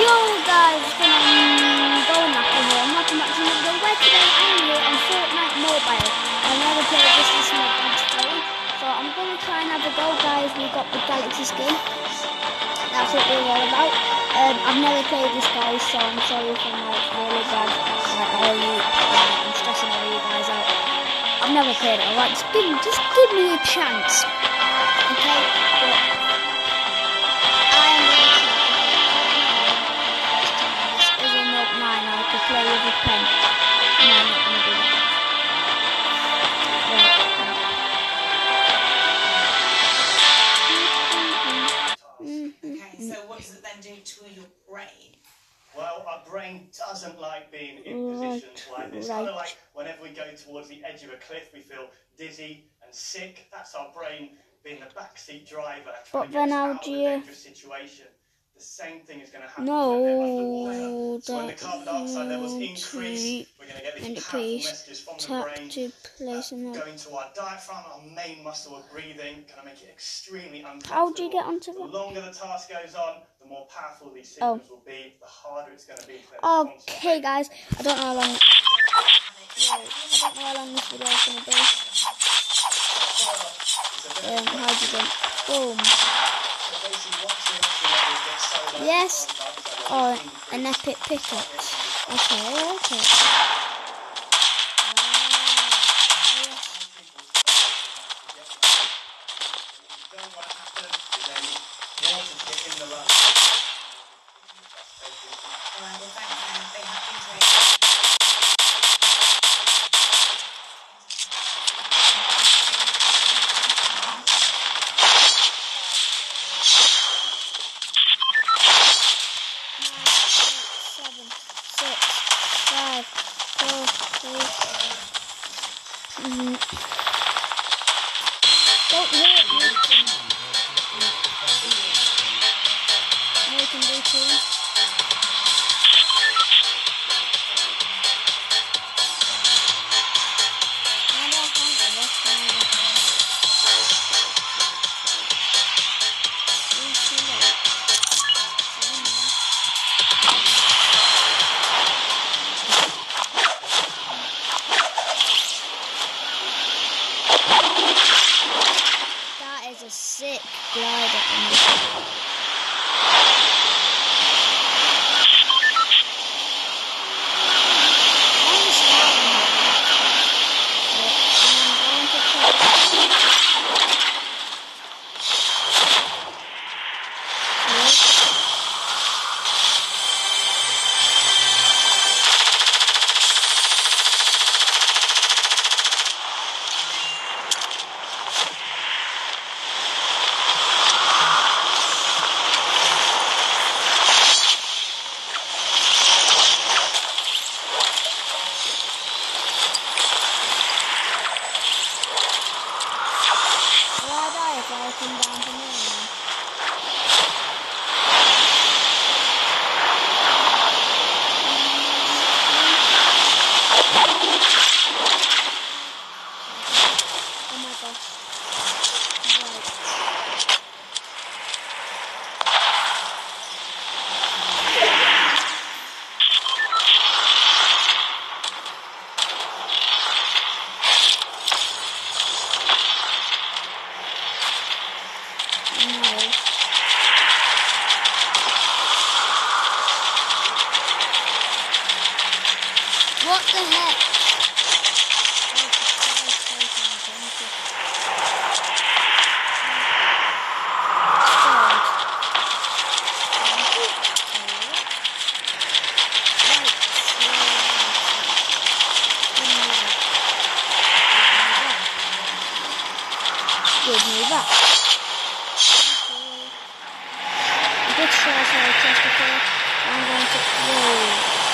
Hello guys, it's been going up here and welcome back to another video where today I am here on Fortnite Mobile. I've never played this map on phone, so I'm going to try and have a go guys. We got the Galaxy skin, that's what we're all about. I've never played this guys, so I'm sorry if I'm like really bad, I'm stressing all you guys out. I've never played it, alright, just give me a chance, okay? But play with a pen. No, I'm not going to do that. Okay, so what does it then do to your brain? Well, our brain doesn't like being in positions like this. Kind of like whenever we go towards the edge of a cliff, we feel dizzy and sick. That's our brain being the backseat driver, trying to get us out of a dangerous situation. The same thing is going to happen when they're underwater. So when the carbon dioxide levels increase, we're going to get these powerful messages from the brain going to our diaphragm, our main muscle of breathing, going to make it extremely uncomfortable. How do you get onto that? The longer the task goes on, the more powerful these signals will be, the harder it's going to be for them to concentrate. Okay guys, I don't know how long this video is going to be. Hydrogen. Boom. Yes. Oh, an epic pickaxe. Okay. Don't hurt me. No, you can do too. Sick glider. What the heck? Give me that. Good shot, I tested for. I'm going to. Whoa.